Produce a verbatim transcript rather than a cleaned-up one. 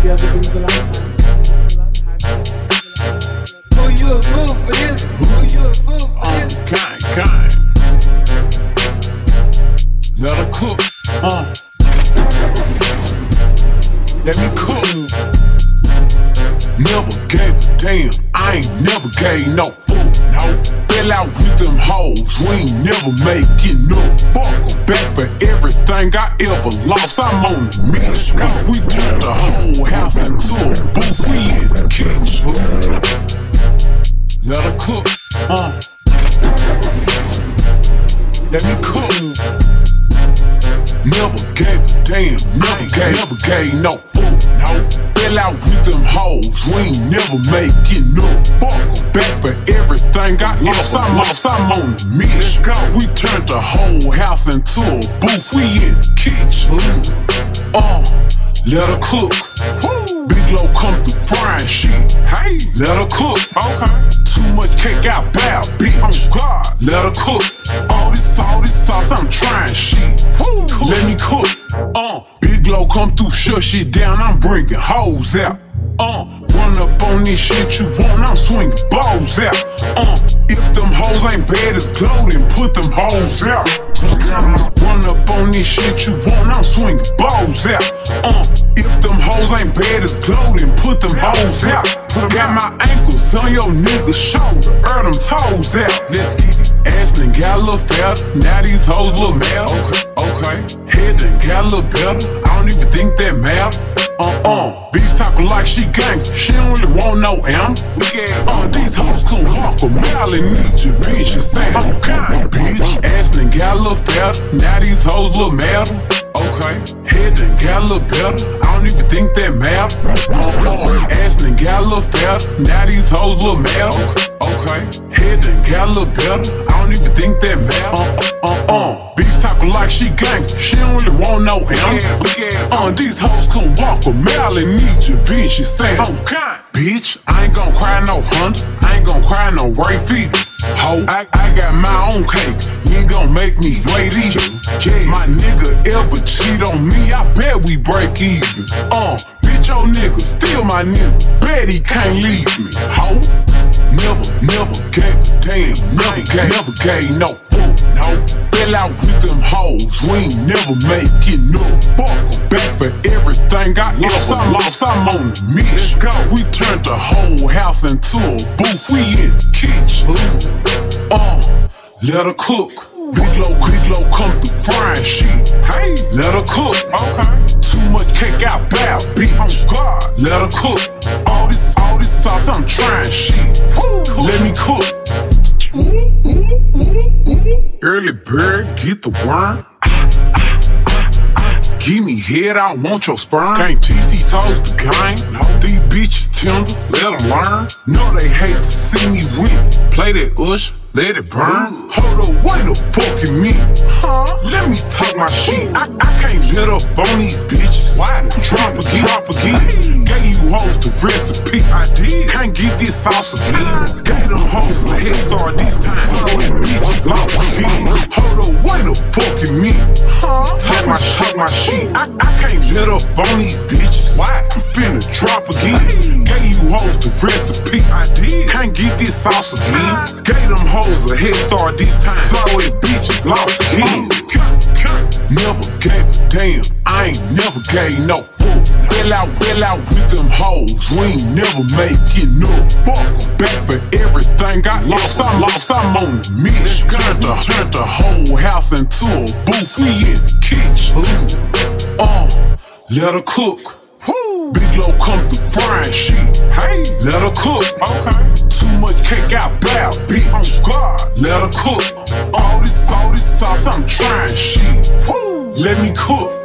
you ever been to a long time? Who you a fool for this? Who you a fool for this? Kind, kind. Let her cook, uh. Let me cook. Never gave a damn, I ain't never gave no food, no. Fell out with them hoes, we ain't never making no fuck em. Back for everything I ever lost, I'm on the mission. We turned the whole house into a booth, we in the kitchen. Let her cook, uh. Let me cook. Never gave a damn, never gave, never gave no food, no. Fell out with them hoes, we ain't never making no fuck em. Back for everything I lost, I'm lost, I'm on the mission. We turned the whole house into a booth, we in the kitchen. Uh, let her cook. Big low come through frying shit. Hey, let her cook. Okay. Too much cake out bad, bitch. Oh God, let her cook. All this, all this sauce, I'm trying shit. Woo. Let me cook. Uh, big low come through, shut shit down. I'm bringing hoes out. Uh, run up on this shit you want, I'm swinging balls out. Uh, if them hoes ain't bad as glow, then put them hoes out. Run up on this shit you want, I'm swinging balls out. Uh, if them hoes ain't bad as glow, then put them hoes out. Got my ankles on your nigga's shoulder, er them toes out. Let's get it. Ashley got a little fatter, now these hoes look mad. Okay, okay. Head done got a little better, I don't even think that matter. Uh-uh, bitch talking like she gangs, she don't really want no M. Look at uh, these hoes couldn't walk a mile and need your bitch. You say, I'm kind, bitch. Ashley got a little fatter, now these hoes look mad. Okay, head done got a little better, I don't even think that matter. Uh-uh, Ashley got a little fatter, now these hoes look mad. Okay, head done got a little better, I don't even think that matter. Uh-uh, bitch talking like she gangs, she don't really want no M. Look at uh, these hoes couldn't walk a mile and need your bitch. You say, I'm kind, bitch. I ain't gon' cry no Honda, I ain't gon' cry no Rafe either. Ho, I, I got my own cake, you ain't gon' make me wait either. Yeah, my nigga ever cheat on me, I bet we break even. Uh, bitch, your nigga still my nigga, bet he can't leave me. Ho, never, never gave a damn, never gave, never gave no food, no. Fell out with them hoes, we ain't never making no fuck em. Back for everything I lost, I lost, I'm on the mission. We turned the whole house into a booth, we in the kitchen. Uh, let her cook. Big low, big low come through frying shit. Hey, let her cook. Okay. Too much cake out bad, bitch. Oh God, let her cook. All this, all this sauce, I'm trying shit. Woo. Let me cook. Early bird, get the worm. Give me head, I want your sperm. Can't teach these hoes the game. No, these bitches tender, let them learn. No, they hate to see me win. Play that ush, let it burn. Hold up, wait a fucking minute. Huh? Let me talk my shit. I, I can't let up on these bitches. Why? Drop again, drop again. Gave you hoes the recipe. I did. Can't get this sauce again. Gave them hoes a head start this time. So this bitch lost again. Hold up, wait a fucking minute. Huh? Talk my, talk my shit. I, I can't let up on these bitches. Why? I'm finna drop again. Gave you hoes the recipe. I did. Can't get this sauce again. Gave them hoes a head start this time. So this bitch lost again. Never gave a damn, I ain't never gave no food. Fell out, fell out with them hoes, we ain't never making no fuck em. Back for everything I lost, I lost, I'm on the mission. Turned the, turned the whole house into a booth, we in the kitchen. Uh, let her cook. Big low come through frying shit. Hey, let her cook. Okay. Too much cake out bad, bitch. Oh God, let her cook. All this, all this sauce, I'm trying shit. Woo. Let me cook.